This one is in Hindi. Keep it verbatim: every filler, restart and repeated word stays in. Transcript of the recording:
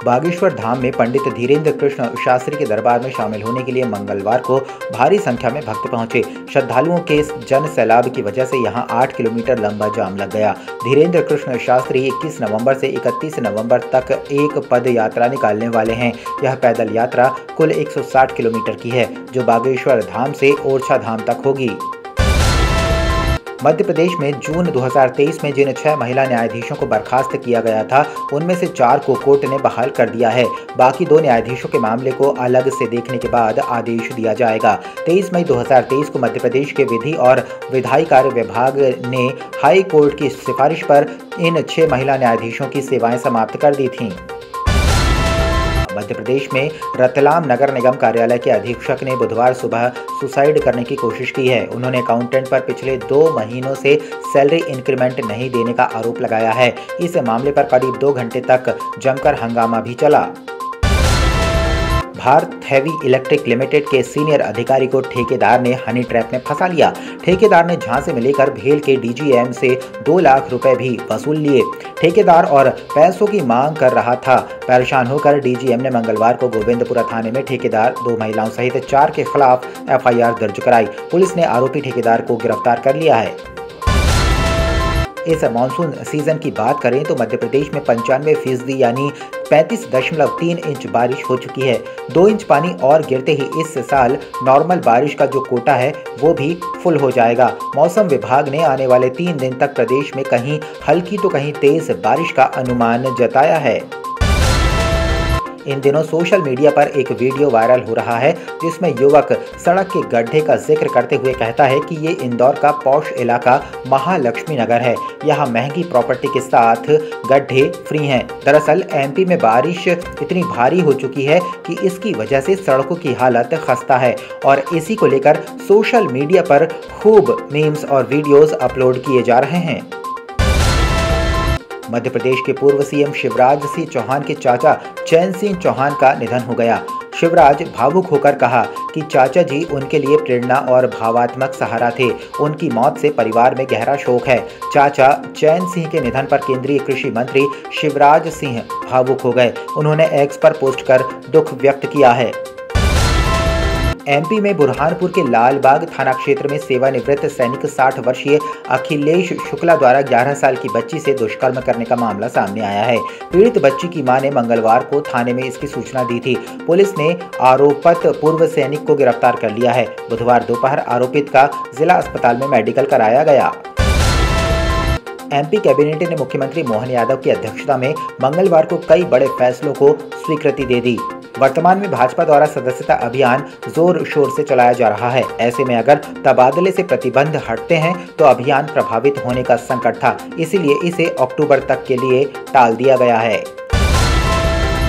बागेश्वर धाम में पंडित धीरेन्द्र कृष्ण शास्त्री के दरबार में शामिल होने के लिए मंगलवार को भारी संख्या में भक्त पहुंचे। श्रद्धालुओं के जन सैलाब की वजह से यहां आठ किलोमीटर लंबा जाम लग गया। धीरेन्द्र कृष्ण शास्त्री इक्कीस नवंबर से इकतीस नवंबर तक एक पद यात्रा निकालने वाले हैं। यह पैदल यात्रा कुल एक सौ साठ किलोमीटर की है, जो बागेश्वर धाम से ओरछा धाम तक होगी। मध्य प्रदेश में जून दो हज़ार तेईस में जिन छह महिला न्यायाधीशों को बर्खास्त किया गया था, उनमें से चार को कोर्ट ने बहाल कर दिया है। बाकी दो न्यायाधीशों के मामले को अलग से देखने के बाद आदेश दिया जाएगा। तेईस मई दो हज़ार तेईस को मध्य प्रदेश के विधि और विधायी कार्य विभाग ने हाई कोर्ट की सिफारिश पर इन छह महिला न्यायाधीशों की सेवाएं समाप्त कर दी थीं। मध्य प्रदेश में रतलाम नगर निगम कार्यालय के अधीक्षक ने बुधवार सुबह सुसाइड करने की कोशिश की है। उन्होंने अकाउंटेंट पर पिछले दो महीनों से सैलरी इंक्रीमेंट नहीं देने का आरोप लगाया है। इस मामले पर करीब दो घंटे तक जमकर हंगामा भी चला। भारत हेवी इलेक्ट्रिक लिमिटेड के सीनियर अधिकारी को ठेकेदार ने हनी ट्रैप में फंसा लिया। ठेकेदार ने झांसे में लेकर भेल के डीजीएम से दो लाख रुपए भी वसूल लिए। ठेकेदार और पैसों की मांग कर रहा था। परेशान होकर डीजीएम ने मंगलवार को गोविंदपुरा थाने में ठेकेदार, दो महिलाओं सहित चार के खिलाफ एफआईआर दर्ज कराई। पुलिस ने आरोपी ठेकेदार को गिरफ्तार कर लिया है। इस मानसून सीजन की बात करें तो मध्य प्रदेश में पंचानवे फीसदी यानी पैंतीस दशमलव तीन इंच बारिश हो चुकी है। दो इंच पानी और गिरते ही इस साल नॉर्मल बारिश का जो कोटा है वो भी फुल हो जाएगा। मौसम विभाग ने आने वाले तीन दिन तक प्रदेश में कहीं हल्की तो कहीं तेज बारिश का अनुमान जताया है। इन दिनों सोशल मीडिया पर एक वीडियो वायरल हो रहा है, जिसमें युवक सड़क के गड्ढे का जिक्र करते हुए कहता है कि ये इंदौर का पॉश इलाका महालक्ष्मी नगर है। यहाँ महंगी प्रॉपर्टी के साथ गड्ढे फ्री हैं। दरअसल एमपी में बारिश इतनी भारी हो चुकी है कि इसकी वजह से सड़कों की हालत खस्ता है और इसी को लेकर सोशल मीडिया पर खूब मीम्स और वीडियोस अपलोड किए जा रहे हैं। मध्य प्रदेश के पूर्व सीएम शिवराज सिंह चौहान के चाचा चैन सिंह चौहान का निधन हो गया। शिवराज भावुक होकर कहा कि चाचा जी उनके लिए प्रेरणा और भावात्मक सहारा थे। उनकी मौत से परिवार में गहरा शोक है। चाचा चैन सिंह के निधन पर केंद्रीय कृषि मंत्री शिवराज सिंह भावुक हो गए। उन्होंने एक्स पर पोस्ट कर दुख व्यक्त किया है। एमपी में बुरहानपुर के लालबाग थाना क्षेत्र में सेवानिवृत्त सैनिक साठ वर्षीय अखिलेश शुक्ला द्वारा ग्यारह साल की बच्ची से दुष्कर्म करने का मामला सामने आया है। पीड़ित बच्ची की मां ने मंगलवार को थाने में इसकी सूचना दी थी। पुलिस ने आरोपित पूर्व सैनिक को गिरफ्तार कर लिया है। बुधवार दोपहर आरोपित का जिला अस्पताल में मेडिकल कराया गया। एमपी कैबिनेट ने मुख्यमंत्री मोहन यादव की अध्यक्षता में मंगलवार को कई बड़े फैसलों को स्वीकृति दे दी। वर्तमान में भाजपा द्वारा सदस्यता अभियान जोर शोर से चलाया जा रहा है। ऐसे में अगर तबादले से प्रतिबंध हटते हैं तो अभियान प्रभावित होने का संकट था, इसीलिए इसे अक्टूबर तक के लिए टाल दिया गया है।